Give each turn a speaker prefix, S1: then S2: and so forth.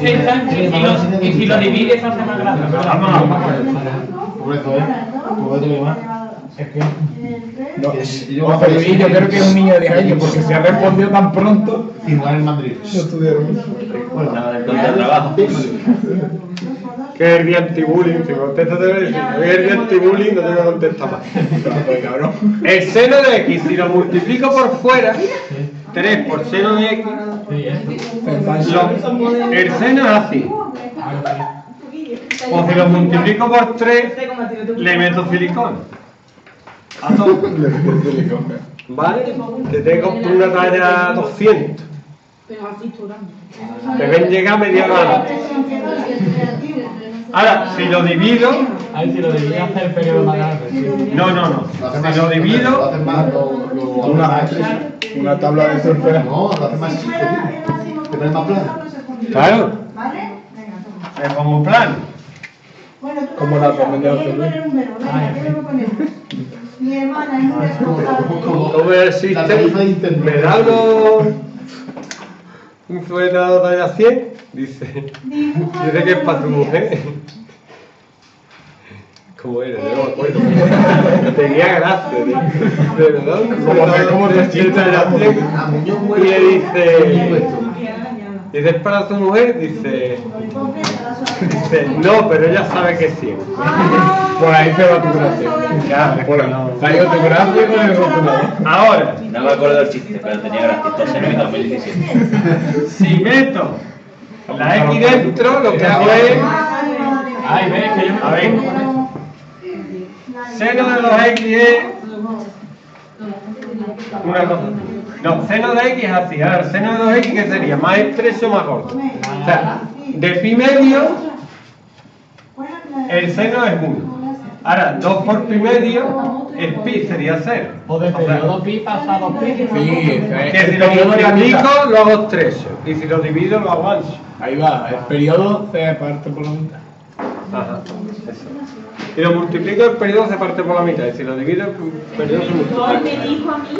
S1: Y si lo divides hace más grande.
S2: Por eso, es que...
S3: Yo creo que es un niño de 10 años, porque se ha respondido tan pronto.
S2: Igual en Madrid.
S3: No estudiaron.
S2: Bueno,
S4: Nada del contratrabajo.
S5: Que es el día anti-bullying, si contestas debe decir, es el día anti-bullying, no tengo que contestar más. El seno de x, si lo multiplico por fuera, 3 por seno de x, el seno es así. O si lo multiplico por 3, le meto silicona. A todo. ¿Vale? Que tengo una talla 200. Deben llegar a media hora. Ahora, si lo divido...
S1: A ver si lo divides hace el periodo más grande.
S5: No. Si lo divido...
S3: Una tabla de surfera.
S2: No, lo hace más chico. Que no es más plano.
S5: Claro. Es como plano.
S3: Como la tormenta de los
S6: Mi hermana es una responsable.
S5: ¿Cómo existe? Me da un sueldo de talla 100, dice que es para tu mujer. ¿Cómo era? No me acuerdo. Tenía gracia, de verdad. ¿Cómo te sientes? Y le dice, ¿es para tu mujer? Dice, no, pero ella sabe que sí.
S3: Por ahí se va tu gracia.
S5: Claro,
S3: Se ha ido tu gracia con el rotulador.
S5: ahora,
S4: No me acuerdo del chiste, pero tenía gracia. Entonces en 2017.
S5: si meto la X dentro, lo que hago es...
S1: Ay, ves que yo me...
S5: A ver, seno de 2x es una cosa. No, seno de x es así. Ahora, seno de 2x, ¿qué sería? ¿Más estrecho o más corto? O sea, de pi medio, el seno es 1. Ahora, 2 por pi medio, el pi sería 0.
S1: O de periodo pi pasa a 2 pi.
S3: Sí,
S5: Que si lo multiplico, lo hago estrecho. Y si lo divido, lo hago ancho.
S3: ahí va, el periodo se parte por la mitad.
S5: Ajá, eso. Si lo multiplico, el periodo se parte por la mitad. Y si lo divido, el periodo se multiplica.